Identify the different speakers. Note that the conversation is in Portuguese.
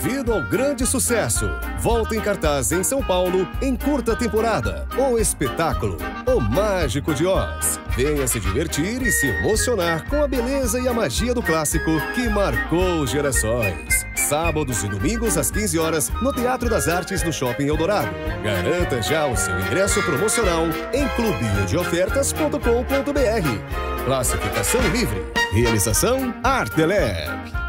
Speaker 1: devido ao grande sucesso. Volta em cartaz em São Paulo em curta temporada. O espetáculo O Mágico de Oz. Venha se divertir e se emocionar com a beleza e a magia do clássico que marcou gerações. Sábados e domingos às 15 horas no Teatro das Artes no Shopping Eldorado. Garanta já o seu ingresso promocional em clubinhodeofertas.com.br. Classificação livre. Realização Artelec.